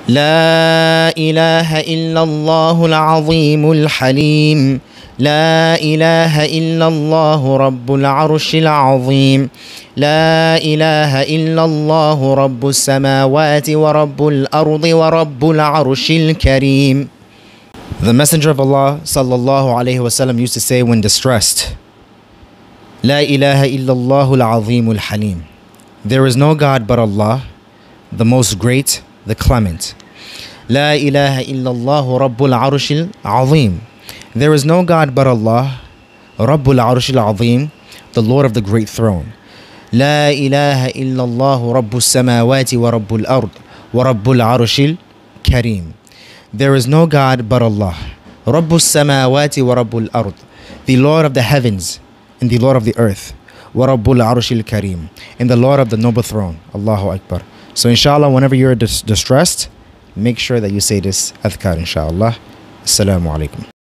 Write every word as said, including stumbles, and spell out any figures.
لا إله إلا الله العظيم الحليم. لا إله إلا الله رب العرش العظيم. لا إله إلا الله رب السماوات ورب الأرض ورب العرش الكريم. The Messenger of Allah sallallahu alayhi wasallam used to say when distressed, La ilaha illallah al-azim al-halim. There is no God but Allah, the most great, the clement. La ilaha illallah rabbul arshil azim. There is no God but Allah, Rabbul arshil azim, the Lord of the great throne. La ilaha illallah rabbus samawati wa rabbul ard wa rabbul arshil kareem. There is no God but Allah, Rabbus samawati wa rabbul ard, the Lord of the heavens and the Lord of the earth, wa rabbul arshil kareem, and the Lord of the noble throne. Allahu Akbar. So inshallah, whenever you're dis distressed, make sure that you say this adhkar inshallah. Assalamu alaikum.